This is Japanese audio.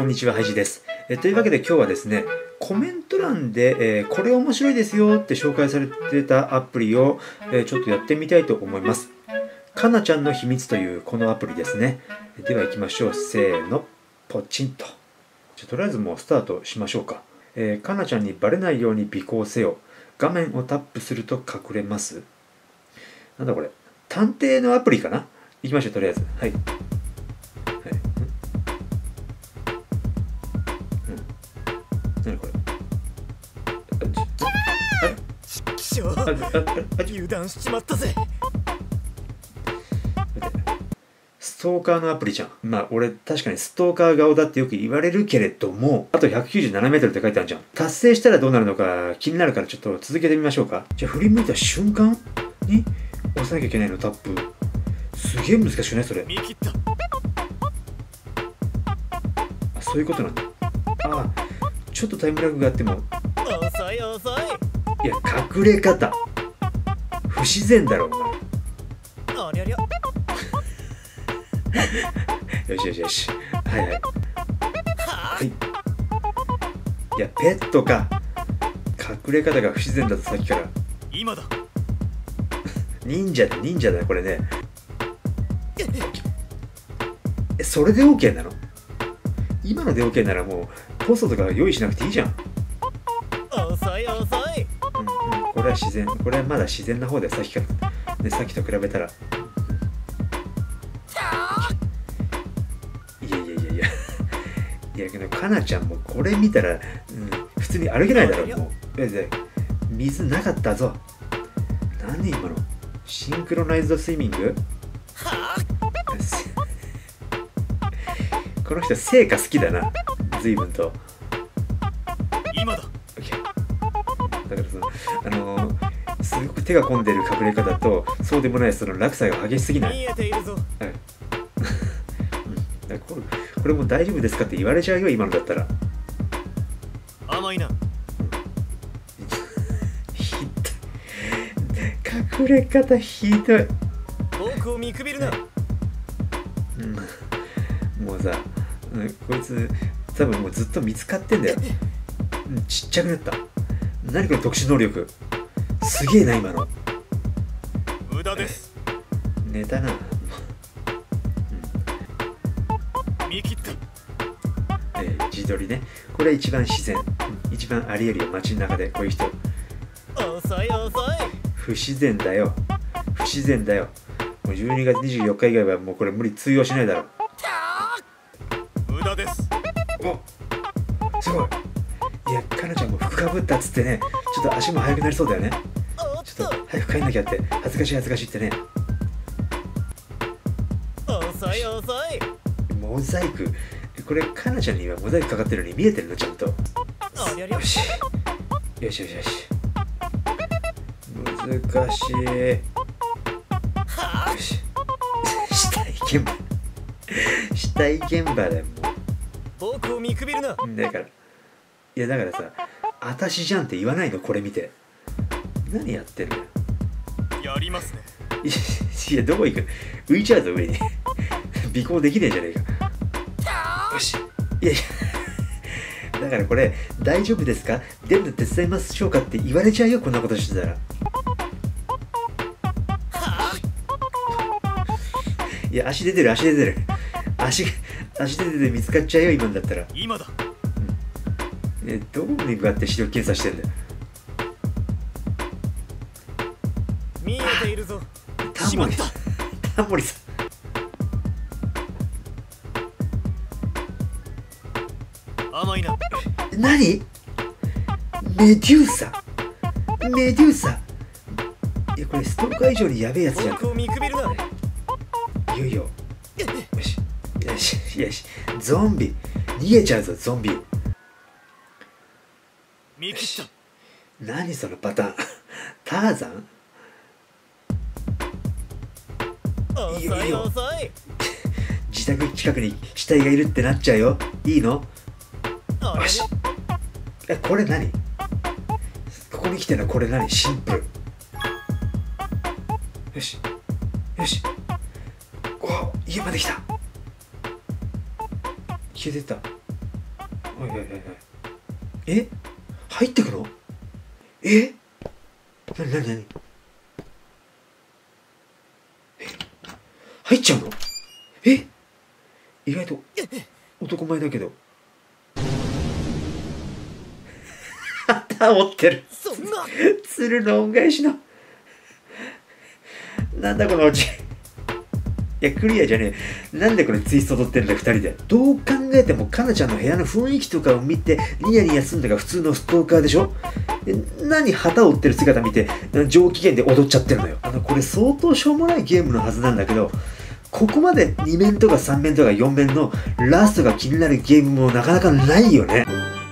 こんにちは、ハイジです。というわけで今日はですね、コメント欄で、これ面白いですよって紹介されてたアプリを、ちょっとやってみたいと思います。かなちゃんの秘密というこのアプリですね。では行きましょう。せーの、ポチンと。とりあえずもうスタートしましょうか。かなちゃんにバレないように尾行せよ。画面をタップすると隠れます。なんだこれ。探偵のアプリかな。行きましょう、とりあえず。はい。何これ。 油断しちまったぜ。 ストーカーのアプリじゃん。まあ俺確かにストーカー顔だってよく言われるけれども、あと197メートルって書いてあるじゃん。達成したらどうなるのか気になるからちょっと続けてみましょうか。じゃあ振り向いた瞬間に押さなきゃいけないのタップ。すげえ難しくないそれ。あ、そういうことなんだ。ああ、ちょっとタイムラグがあっても。 遅い遅い。 いや、隠れ方不自然だろお前。 ありゃりゃ。 よしよしよし。はいはい。はい。いや、ペットか。隠れ方が不自然だとさっきから。 今だ。 忍者だよこれね。それで OK なの？今ので OK ならもうポストとか用意しなくていいじゃん。 遅い遅い。 これは自然。これはまだ自然な方でさっきから、ね、さっきと比べたら。いやけどかなちゃんもこれ見たら、普通に歩けないだろう。もう水なかったぞ。何今のシンクロナイズドスイミング。この人成果好きだな、随分と。 今だ。 だからすごく手が込んでる隠れ方とそうでもないその落差が激しすぎない。 見えているぞ。 はい。これも大丈夫ですかって言われちゃうよ今のだったら。 甘いな。 ひどい。隠れ方ひどい。 僕を見くびるな。 もうさ、こいつ多分もうずっと見つかってんだよ。ちっちゃくなった。何これ特殊能力。すげえな今の。 無駄です。 寝たな。 見切った。 自撮りね。これ一番自然。一番ありえるよ街の中でこういう人。 遅い遅い。 不自然だよ。不自然だよ。もう12月24日以外はもうこれ無理通用しないだろう。 無駄です。 お、すごい。いや、かなちゃんも服かぶったっつってね、ちょっと足も速くなりそうだよね。ちょっと早く帰んなきゃって、恥ずかしいってね。 遅い遅い。 モザイク。これかなちゃんにはモザイクかかってるのに見えてるのちゃんと。よしよしよしよし。難しい。よし。死体現場だよもう。 僕を見くびるな。 だからさ、あたしじゃんって言わないのこれ見て。何やってんのよ。 やりますね。 いや、どこ行く？浮いちゃうぞ上に。尾行できねえじゃねえか。よし。いやだからこれ大丈夫ですか？全部手伝いましょうかって言われちゃうよこんなことしてたら。いや、足出てる。足出てて見つかっちゃうよ今だったら。 今だ。 どこに向かって視力検査してんだよ。 見えているぞ。 タモリさん。甘いな。 何？メデューサ。いや、これストーカー以上にやべえやつじゃん。 僕を見くびるな。 いよいよ。よし。ゾンビ。逃げちゃうぞ、ゾンビ。 見切った。 何そのパターン。ターザン？ 遅い遅い。 自宅近くに死体がいるってなっちゃうよ。いいの？よし。これ何？ここに来てるのこれ何？シンプル。よし。お、家まで来た。消えてった。 はいはいはいはい。え、入ってくの？え、なになになに？入っちゃうの？え、意外と男前だけど。旗折ってる。 そんな鶴の恩返しの。なんだこのオチ。いや、クリアじゃねえ。なんでこれツイスト撮ってんだ、二人で。どう考えてもかなちゃんの部屋の雰囲気とかを見てニヤニヤすんだが普通のストーカーでしょ。何旗を折ってる姿見て上機嫌で踊っちゃってるのよ。これ相当しょうもないゲームのはずなんだけど、ここまで2面とか3面とか4面のラストが気になるゲームもなかなかないよね。